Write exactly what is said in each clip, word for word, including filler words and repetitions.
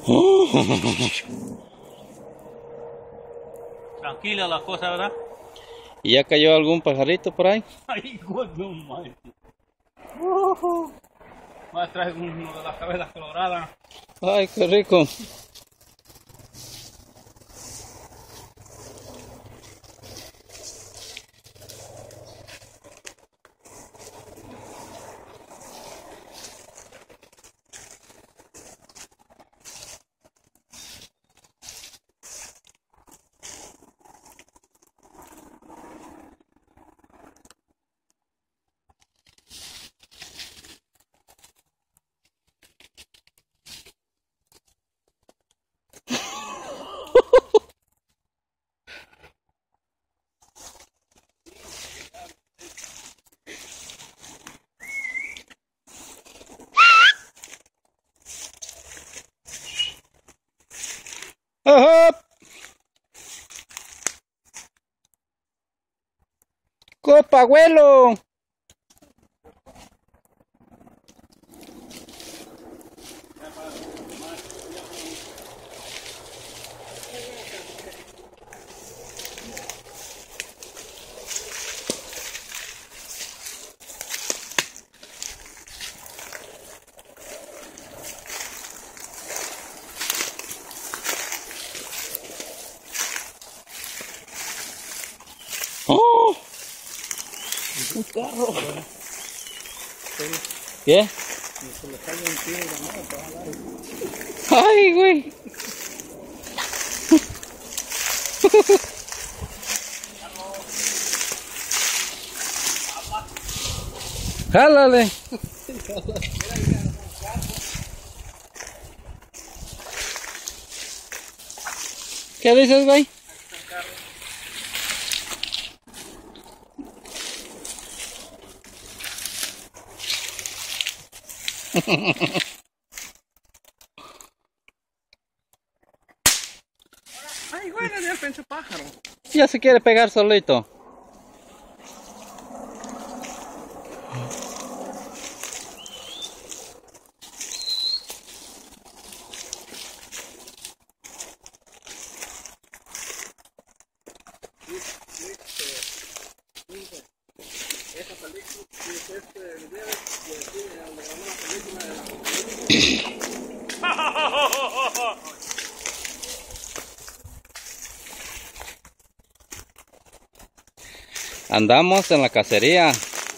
Tranquila la cosa, ¿verdad? ¿Y ya cayó algún pajarito por ahí? Ay, God, no manches. Uh, voy a traer uno de las cabezas coloradas. Ay, qué rico. ¡Ajá! ¡Copa, abuelo! ¡Oh! Un carro. ¿Qué? Se le cae un pie de la mano, te va a dar. ¡Ay, güey! ¡Jálale! ¿Qué dices, güey? Ay, güey, le dio el pinche pájaro. Ya se quiere pegar solito. Esta película, este video, y aquí le grabamos la película de la... Andamos en la cacería.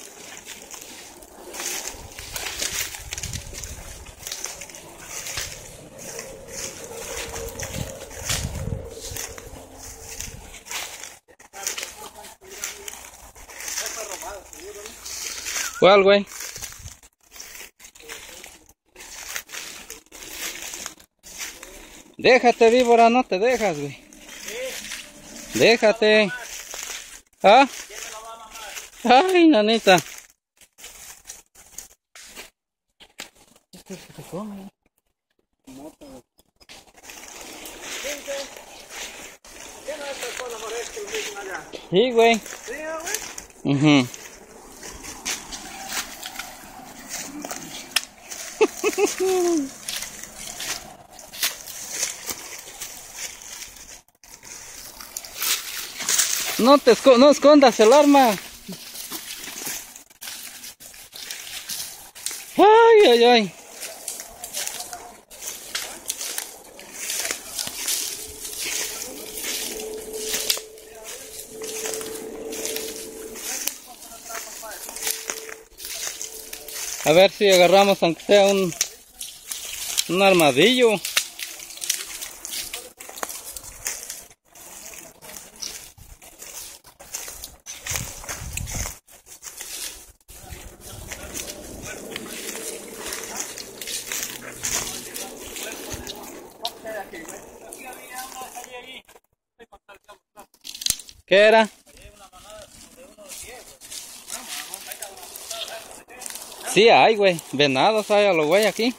¿Cuál, güey? Déjate, víbora, no te dejas, güey. Déjate. ¿Ah? Ay, nanita. Esto es que se come. Sí, güey. Sí, güey. Uh-huh. No te esco no escondas el arma. Ay, ay, ay. A ver si agarramos aunque sea un un armadillo. ¿Qué era? Sí hay, güey. Venados hay a los güey aquí.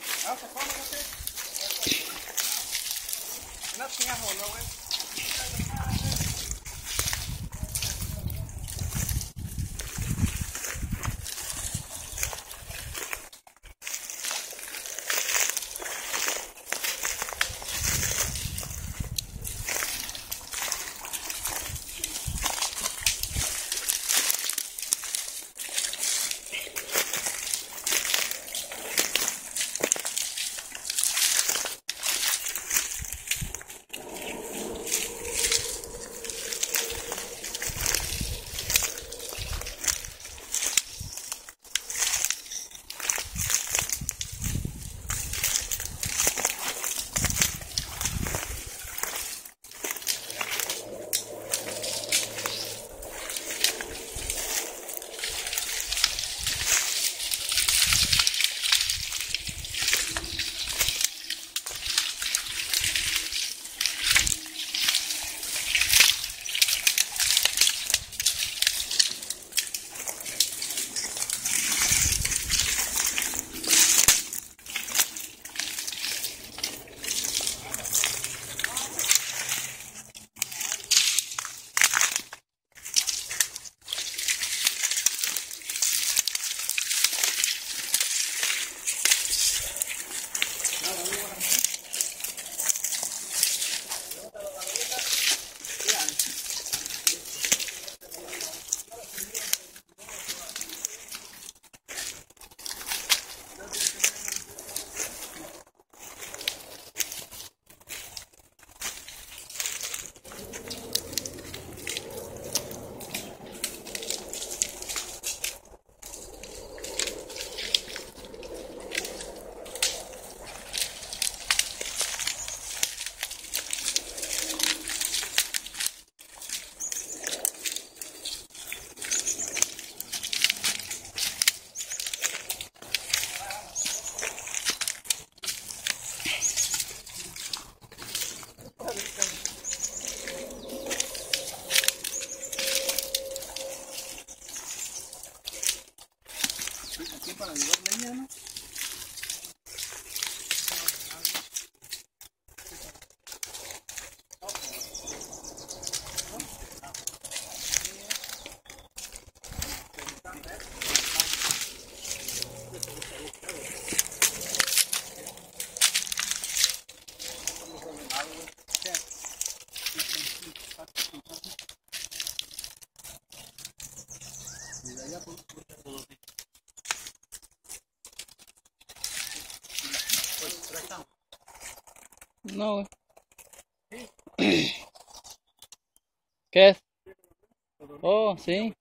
¿no? No, güey. ¿Qué es? Oh, sí.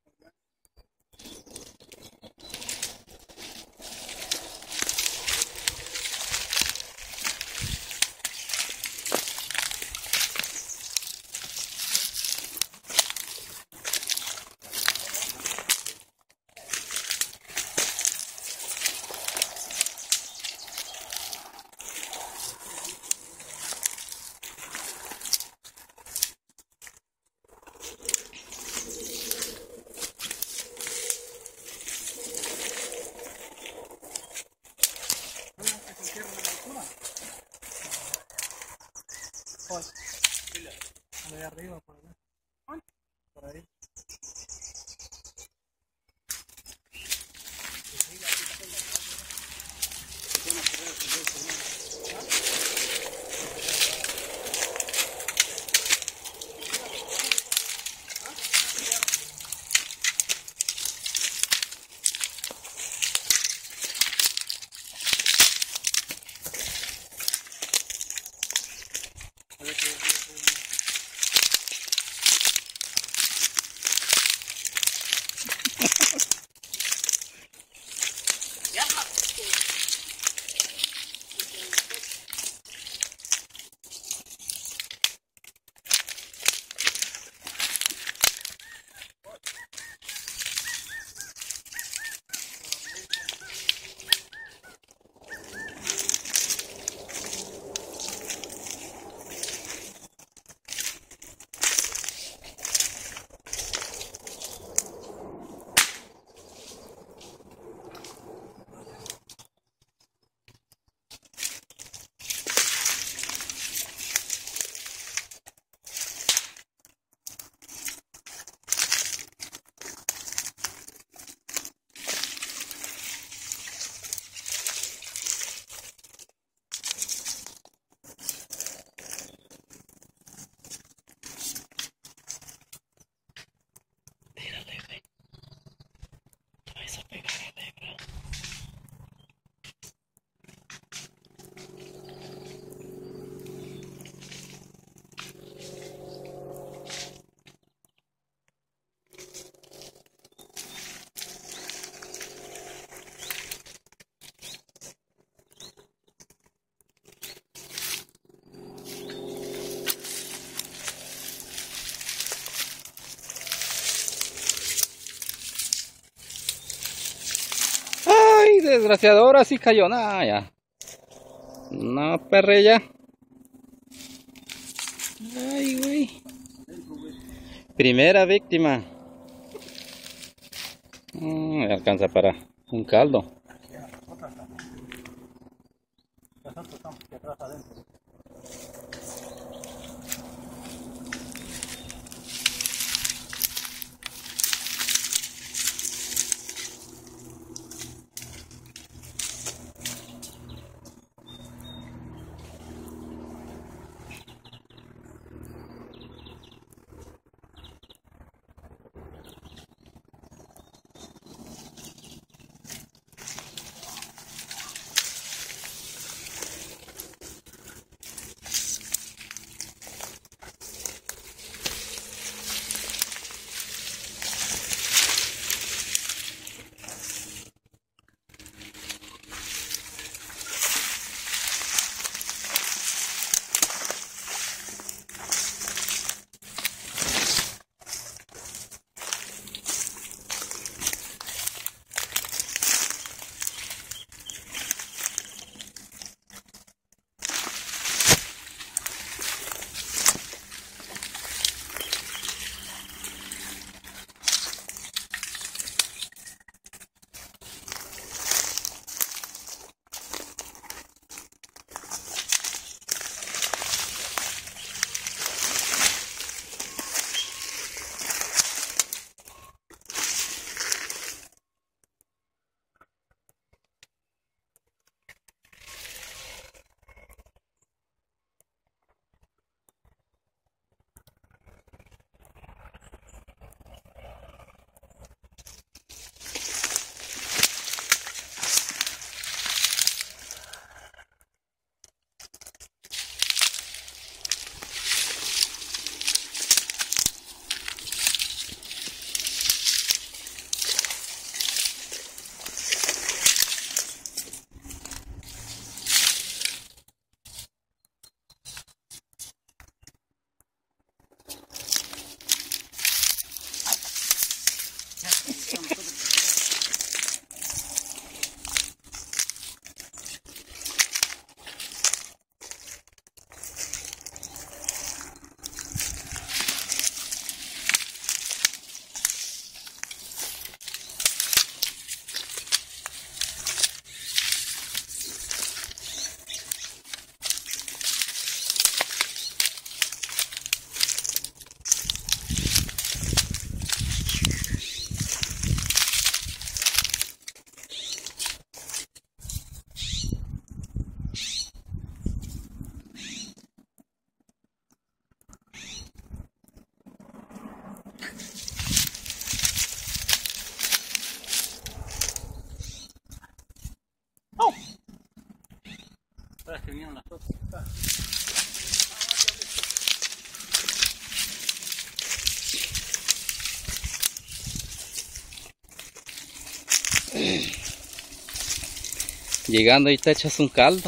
De arriba, por allá. Por ahí. Ay, desgraciado, ahora sí cayó. Nah, ya. No, perrilla. Ay, güey. Primera víctima. Mm, me alcanza para un caldo. Nosotros estamos aquí atrás adentro. Para que vinieron las otras. Llegando ahí te echas un caldo.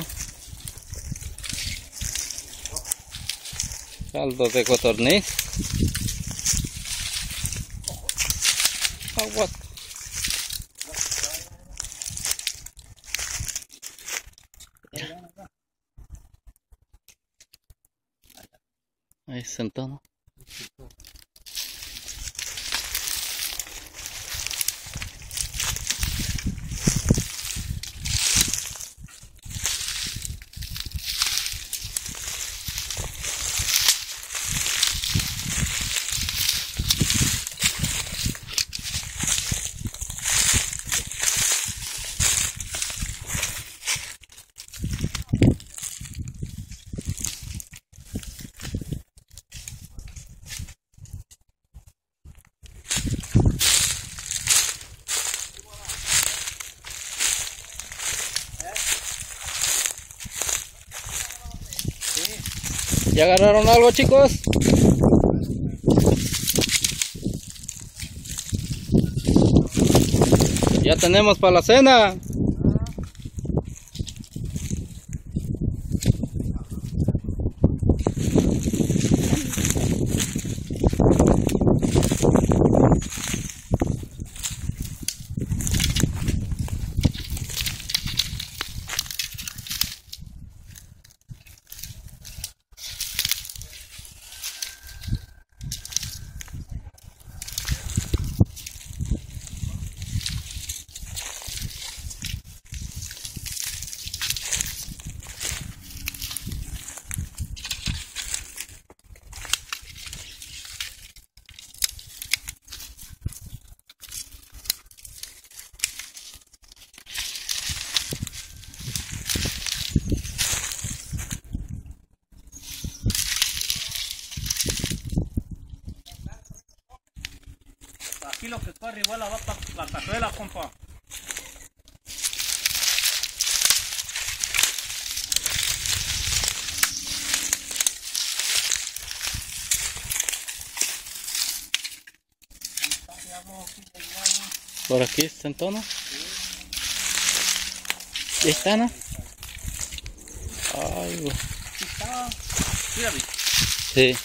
Caldo de codorniz. Agua. Ahí sentado. ¿Ya agarraron algo, chicos? Ya tenemos para la cena. Aquí lo que está arriba va para la cazuela, compa. Por aquí está en tono. ¿Y está, no? Ay, güey. Está. Sí, David. Sí.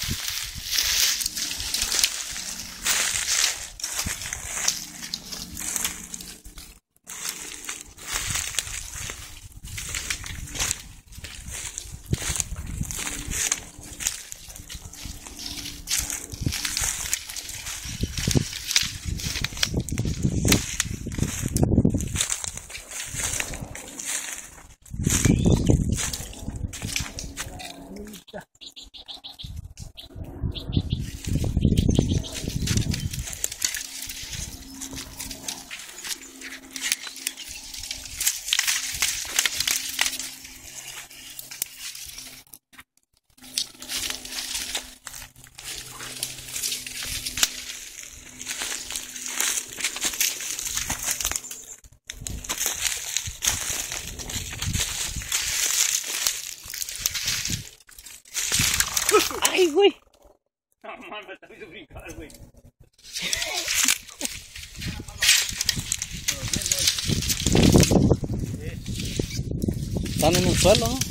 Ay, güey. No, man, me está hizo brincar, güey. Están en el suelo, ¿no?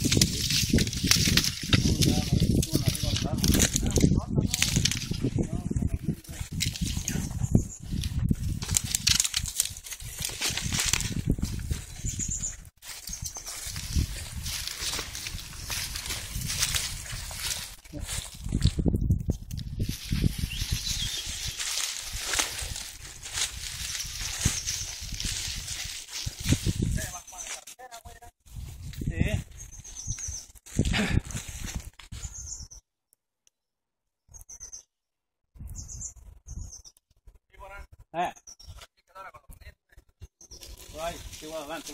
Eh. Ay, qué bueno, adelante.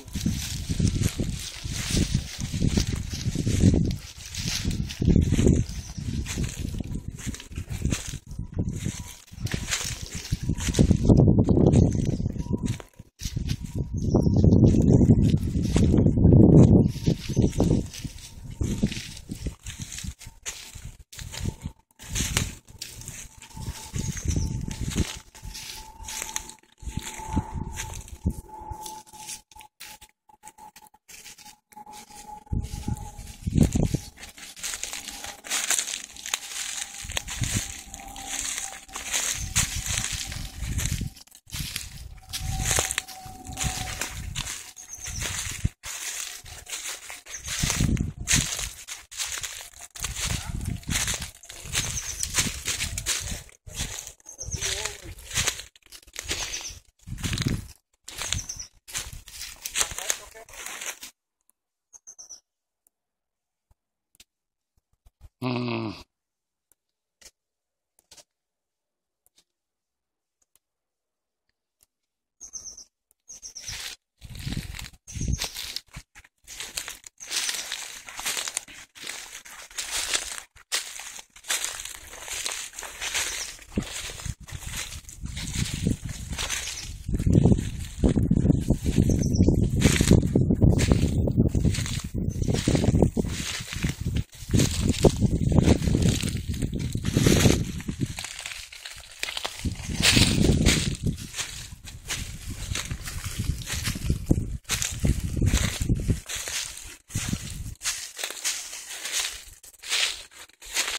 Mm.